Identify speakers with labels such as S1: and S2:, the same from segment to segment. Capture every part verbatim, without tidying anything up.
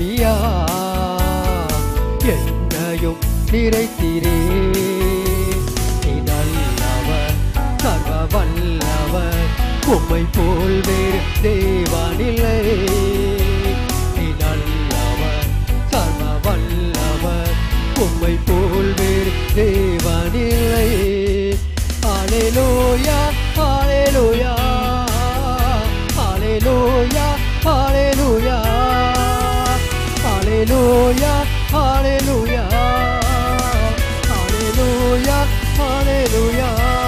S1: ஆவியா என்னையும் நிறைத்திரே. நீ நல்லவர் சர்வ வல்லவர், உம்மை போல் வேறு தேவனில்லை. நீ நல்லவர் சர்வ வல்லவர், உம்மை போல் வேறு தேவனில்லை. ஹல்லேலூயா ஹல்லேலூயா ஹல்லேலூயா ஹல்லேலூயா ஹல்லேலூயா ஹல்லேலூயா ஹல்லேலூயா ஹல்லேலூயா.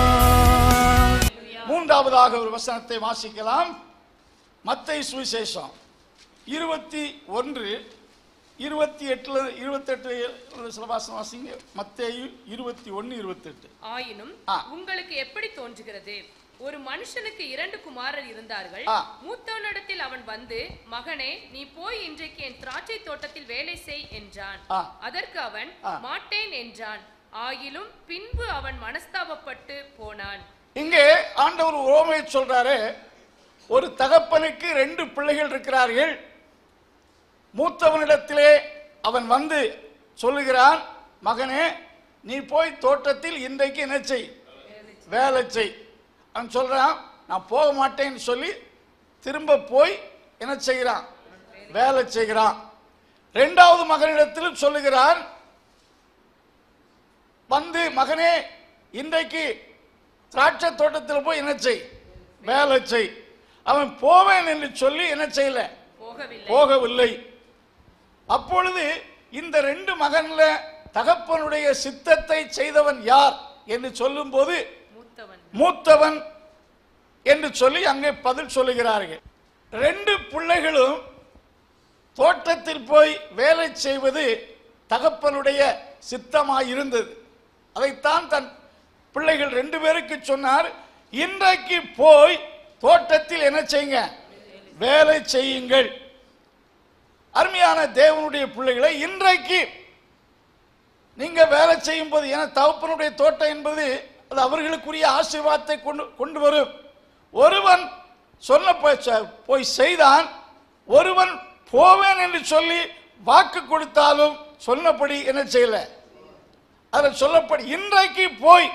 S2: மூன்றாவதாக ஒரு வசனத்தை வாசிக்கலாம். மத்தேயு சுவிசேஷம் இருபத்தி ஒன்று இருபத்தி எட்டுல இருபத்தி எட்டு சில வாசனம் வாசிங்க. மத்தேயு இருபத்தி ஒன்று இருபத்தி எட்டு.
S3: ஆயினும் உங்களுக்கு எப்படி தோன்றுகிறது, ஒரு மனுஷனுக்கு இரண்டு குமாரர் இருந்தார்கள். மூத்தவனிடத்தில் அவன் வந்து, மகனே, நீ போய் இன்றைக்கு என் திராட்சை தோட்டத்தில் வேலை செய் என்றான். அதற்கு அவன் மாட்டேன் என்றான். ஆயிலும் பின்பு அவன் மனஸ்தாபப்பட்டு போனான்.
S2: இங்கே ஆண்டவர் உவமை சொல்றாரு. ஒரு தகப்பனுக்கு ரெண்டு பிள்ளைகள் இருக்கிறார்கள். மூத்தவனிடத்திலே அவன் வந்து சொல்லுகிறான், மகனே, நீ போய் தோட்டத்தில் இன்றைக்கு என்ன செய், வேலை செய். அவன் சொல்றான், நான் போக மாட்டேன்னு சொல்லி திரும்ப போய் என்ன செய்கிறான், வேலை செய்கிறான். இரண்டாவது மகனிடத்திலும் சொல்லுகிறான், வந்து மகனே, இன்றைக்கு திராட்சை தோட்டத்தில் போய் என்ன செய், வேலை செய். அவன் போவேன் என்று சொல்லி என்ன செய்யல, போகவில்லை. அப்பொழுது இந்த ரெண்டு மகன்ல தகப்பனுடைய சித்தத்தை செய்தவன் யார் என்று சொல்லும் போது மூத்தவன் என்று சொல்லி அங்கே பதில் சொல்லுகிறார்கள். ரெண்டு பிள்ளைகளும் தோட்டத்தில் போய் வேலை செய்வது தகப்பனுடைய சித்தமாய் இருந்தது. அதைத்தான் தன் பிள்ளைகள் ரெண்டு பேருக்கு சொன்னார், இன்றைக்கு போய் தோட்டத்தில் என்ன செய்யுங்க, வேலை செய்யுங்கள். அருமையான தேவனுடைய பிள்ளைகளை, இன்றைக்கு நீங்க வேலை செய்யும் போது, ஏன்னா தகப்பனுடைய தோட்டம் என்பது அது அவர்களுக்குரிய ஆசீர்வாதத்தை கொண்டு கொண்டு வரும். ஒருவன் சொன்ன போய் செய்தான், ஒருவன் போவேன் என்று சொல்லி வாக்கு கொடுத்தாலும் சொன்னபடி என்ன செய்யல, அதில் சொல்லப்படி இன்றைக்கு போய்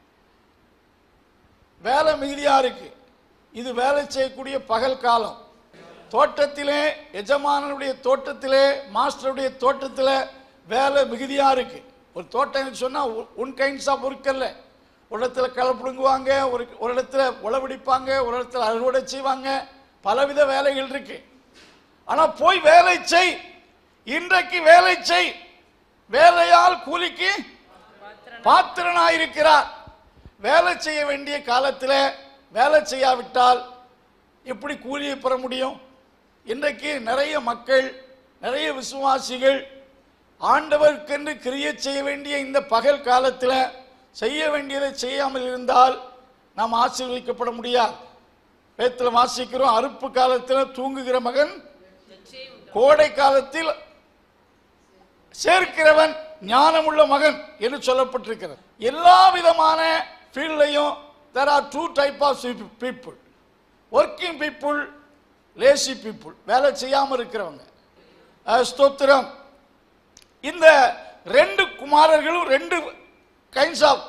S2: வேலை மிகுதியா இருக்கு. இது வேலை செய்யக்கூடிய பகல் காலம். தோட்டத்திலே, எஜமானனுடைய தோட்டத்திலே, மாஸ்டருடைய தோட்டத்தில் வேலை மிகுதியா இருக்கு. ஒரு தோட்டம் சொன்னா ஒன் கைண்ட்ஸ் ஆஃப் ஒர்க் அல்ல. ஒரு இடத்துல களை பிடுங்குவாங்க, ஒரு ஒரு இடத்துல உழவடிப்பாங்க, ஒரு இடத்துல அறுவடை செய்வாங்க, பலவித வேலைகள் இருக்கு. ஆனா போய் வேலை செய், இன்றைக்கு வேலை செய். வேலையால் கூலிக்கு பாத்திரனாயிருக்கிறார். வேலை செய்ய வேண்டிய காலத்தில் வேலை செய்யாவிட்டால் எப்படி கூலியை பெற முடியும்? இன்றைக்கு நிறைய மக்கள், நிறைய விசுவாசிகள் ஆண்டவருக்கென்று கிரியை செய்ய வேண்டிய இந்த பகல் காலத்தில் செய்ய வேண்டியதை செய்யாமல் இருந்தால் நாம் ஆசீர்வதிக்கப்பட முடியாது. வேதத்தில் வாசிக்கிறோம், அறுப்பு காலத்தில் தூங்குகிற மகன் கோடை காலத்தில் சேர்க்கிறவன் ஞானமுள்ள மகன் என்று சொல்லப்பட்டிருக்கிறது. எல்லா விதமான ஃபீல்ட்லையும் there are two type of people, working people, lazy people, வேலை செய்யாமல் இருக்கிறவங்க. ஸ்தோத்திரம். இந்த ரெண்டு குமாரர்களும் ரெண்டு கைண்ட்ஸ் ஆஃப்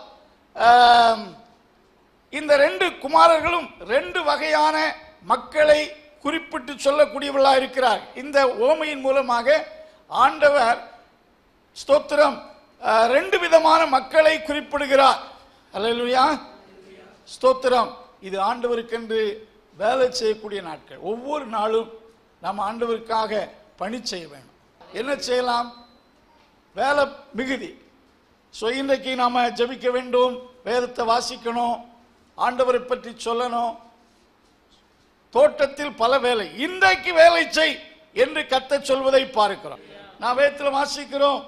S2: இந்த ரெண்டு குமாரர்களும் ரெண்டு வகையான மக்களை குறிப்பிட்டு சொல்லக்கூடியவர்களாக இருக்கிறார். இந்த ஓமையின் மூலமாக ஆண்டவர் ஸ்தோத்திரம் ரெண்டு விதமான மக்களை குறிப்பிடுகிறார். அல்லேலூயா, ஸ்தோத்திரம். இது ஆண்டவருக்கென்று வேலை செய்யக்கூடிய நாட்கள். ஒவ்வொரு நாளும் நாம் ஆண்டவருக்காக பணி செய்ய வேணும். என்ன செய்யலாம்? வேலை மிகுதி. ஸோ இன்றைக்கு நாம் ஜெபிக்க வேண்டும், வேதத்தை வாசிக்கணும், ஆண்டவரை பற்றி சொல்லணும். தோட்டத்தில் பல வேலை, இன்றைக்கு வேலை செய் என்று கர்த்தர் சொல்வதை பார்க்கிறோம். நான் வேதத்தில் வாசிக்கிறோம்,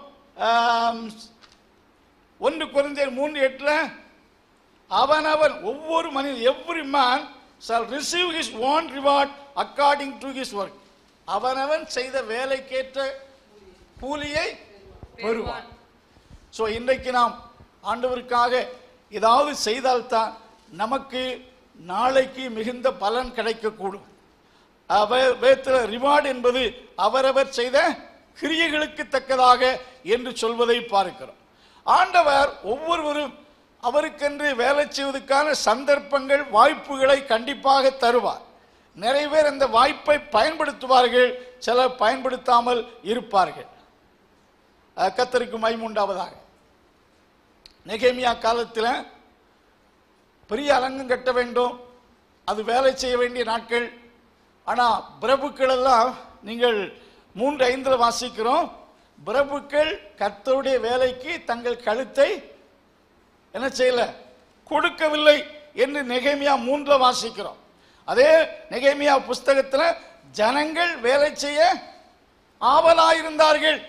S2: ஒன்று கொரிந்தியர் மூன்று எட்டுல அவனவன் ஒவ்வொரு மனிதன், every man shall receive his own reward according to his work. அவனவன் செய்த வேலைக்கேற்ற கூலியை பெறுவான். ஸோ இன்றைக்கு நாம் ஆண்டவருக்காக ஏதாவது செய்தால்தான் நமக்கு நாளைக்கு மிகுந்த பலன் கிடைக்கக்கூடும். வேதத்தில் ரிவார்டு என்பது அவரவர் செய்த கிரியைகளுக்கு தக்கதாக என்று சொல்வதை பார்க்கிறோம். ஆண்டவர் ஒவ்வொருவரும் அவருக்கென்று வேலை செய்வதற்கான சந்தர்ப்பங்கள், வாய்ப்புகளை கண்டிப்பாக தருவார். நிறைய பேர் அந்த வாய்ப்பை பயன்படுத்துவார்கள், சிலர் பயன்படுத்தாமல் இருப்பார்கள். கர்த்தருக்கு மகிமை உண்டாவதாக. நெகேமியா காலத்தில் பெரிய அரங்கம் கட்ட வேண்டும், அது வேலை செய்ய வேண்டிய நாட்கள். ஆனால் பிரபுக்கள் எல்லாம் நீங்கள் மூன்று ஐந்தில் வாசிக்கிறோம், பிரபுக்கள் கர்த்தருடைய வேலைக்கு தங்கள் கழுத்தை என்ன செய்யல, கொடுக்கவில்லை என்று நெகேமியா மூன்றுல வாசிக்கிறோம். அதே நெகேமியா புஸ்தகத்தில் ஜனங்கள் வேலை செய்ய ஆவலாயிருந்தார்கள்.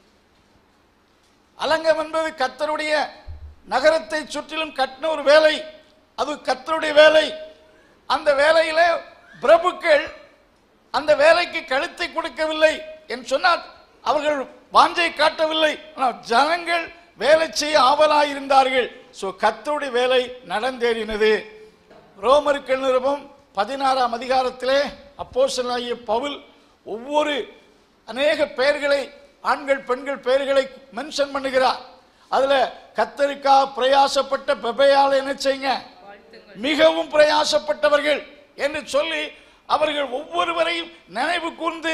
S2: அலங்கம் என்பது கர்த்தருடைய நகரத்தை சுற்றிலும் கட்டின ஒரு வேலை, அது கர்த்தருடைய வேலை. அந்த வேலையில பிரபுக்கள் அந்த வேலைக்கு கழுத்தை கொடுக்கவில்லை என்று சொன்னால் அவர்கள் வாஞ்சை காட்டவில்லை, ஜனங்கள் வேலை செய்ய ஆவலாயிருந்தார்கள். சோ கர்த்தருடைய வேலை நடந்தேறினது. ரோமருக்கு நிருபம் பதினாறாம் அதிகாரத்திலே அப்போஸ்தலனாகிய பவுல் ஒவ்வொரு அநேக பெயர்களை, ஆண்கள் பெண்கள் பெயர்களை மென்ஷன் பண்ணுகிறார். அதுல கர்த்தருக்கா பிரயாசப்பட்ட பெபையால் என்ன செய்யுங்க, மிகவும் பிரயாசப்பட்டவர்கள் என்று சொல்லி அவர்கள் ஒவ்வொருவரையும் நினைவு கூர்ந்து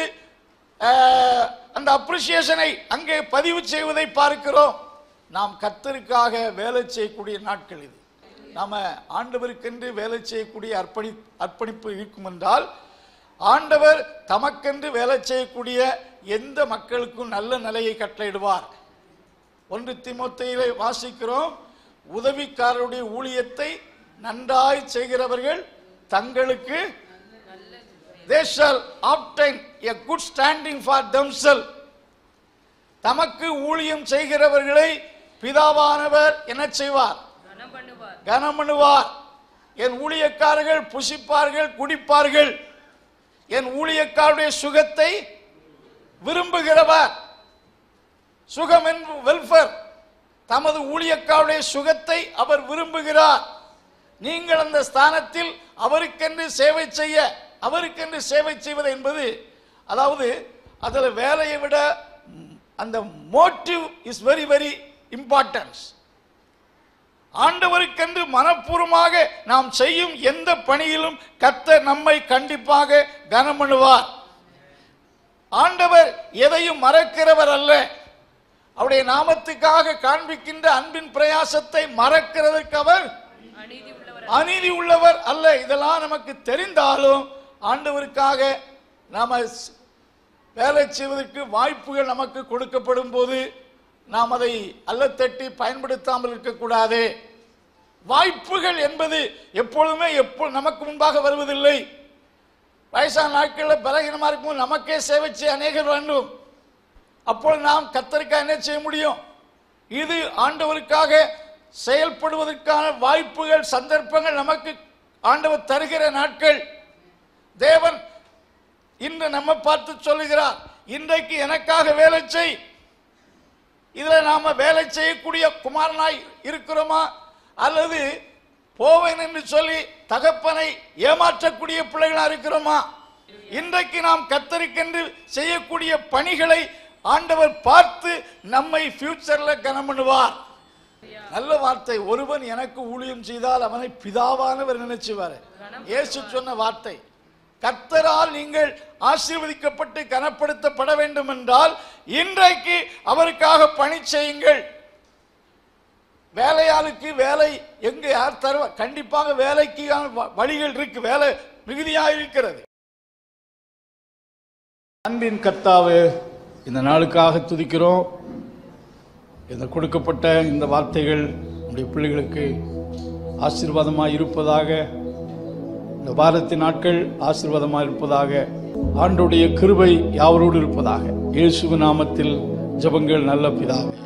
S2: அந்த அப்ரிசியேஷனை அங்கே பதிவு செய்வதை பார்க்கிறோம். நாம் கர்த்தருக்காக வேலை செய்யக்கூடிய நாட்கள் இது. நாம ஆண்டவருக்கென்று வேலை செய்யக்கூடிய அர்ப்பணி அர்ப்பணிப்பு இருக்கும் என்றால், ஆண்டவர் தமக்கென்று வேலை செய்யக்கூடிய எந்த மக்களுக்கும் நல்ல நிலையை கட்டளையிடுவார். ஒன்று தீமோத்தேயுவை வாசிக்கிறோம், உதவிக்காரருடைய ஊழியத்தை நன்றாய் செய்கிறவர்கள் தங்களுக்கு they shall obtain a good standing for themselves. தமக்கு ஊழியம் செய்கிறவர்களை பிதாவானவர் என்ன செய்வார், கனம் பண்ணுவார். என் ஊழியக்காரர்கள் புசிப்பார்கள், குடிப்பார்கள். என் ஊழியக்காரருடைய சுகத்தை விரும்புகிறவர், சுகம் என்பது வெல்ஃபேர், தமது ஊழியக்காரருடைய சுகத்தை அவர் விரும்புகிறார். நீங்கள் அந்த ஸ்தானத்தில் அவருக்கென்று சேவை செய்ய, அவருக்கென்று சேவை செய்வது என்பது, அதாவது அதில் வேலையை விட அந்த motive is very very importance. ஆண்டவருக்கென்று மனப்பூர்வமாக நாம் செய்யும் எந்த பணியிலும் கர்த்தர் நம்மை கண்டிப்பாக கனம் பண்ணுவார். ஆண்டவர் எதையும் மறக்கிறவர் அல்ல. அவருடைய நாமத்துக்காக காண்பிக்கின்ற அன்பின் பிரயாசத்தை மறக்கிறதற்கு அவர் அநீதி உள்ளவர் அல்ல. இதெல்லாம் நமக்கு தெரிந்தாலும் ஆண்டவருக்காக நாம வேலை செய்வதற்கு வாய்ப்புகள் நமக்கு கொடுக்கப்படும் போது நாம் அதை அல்லத்தட்டி பயன்படுத்தாமல் இருக்கக்கூடாது. வாய்ப்புகள் என்பது எப்பொழுதுமே எப்போ நமக்கு முன்பாக வருவதில்லை. வயசான நாட்களில் பலகீனமாக இருக்கும்போது நமக்கே சேவை செய்ய அநேகர் வேண்டும். அப்பொழுது நாம் கர்த்தருக்காக என்ன செய்ய முடியும்? இது ஆண்டவருக்காக செயல்படுவதற்கான வாய்ப்புகள், சந்தர்ப்பங்கள் நமக்கு ஆண்டவர் தருகிற நாட்கள். தேவன் இன்று நம்ம பார்த்து சொல்லுகிறார், இன்றைக்கு எனக்காக வேலை செய். இதுல நாம வேலை செய்யக்கூடிய குமாரனாய் இருக்கிறோமா, அல்லது போவேன் என்று சொல்லி தகப்பனை ஏமாற்றக்கூடிய பிள்ளைகளா இருக்கிறோமா? இன்றைக்கு நாம் கர்த்தருக்கென்று செய்யக்கூடிய பணிகளை ஆண்டவர் பார்த்து நம்மை ஃபியூச்சர்ல கனம் பண்ணுவார். நல்ல வார்த்தை, ஒருவன் எனக்கு ஊழியம் செய்தால் அவனை பிதாவானவர் நினைச்சுவார். இயேசு சொன்ன வார்த்தை. கர்த்தரால் நீங்கள் ஆசீர்வதிக்கப்பட்டு கனப்படுத்தப்பட வேண்டும் என்றால் இன்றைக்கு அவருக்காக பணி செய்யுங்கள். வேலையாளுக்கு வேலை எங்க யார் தருவா? கண்டிப்பாக வேலைக்கு வழிகள் இருக்கு, வேலை மிகுதியாக இருக்கிறது. அன்பின் கர்த்தாவே, இந்த நாளுக்காக துதிக்கிறோம். இந்த கொடுக்கப்பட்ட இந்த வார்த்தைகள் நம்முடைய பிள்ளைகளுக்கு ஆசீர்வாதமாக இருப்பதாக, இந்த வாரத்தின் நாட்கள் ஆசீர்வாதமாக இருப்பதாக, ஆண்டவருடைய கிருபை யாவரோடு இருப்பதாக. இயேசுவின் நாமத்தில் ஜெபங்கள் நல்ல பிதாவே.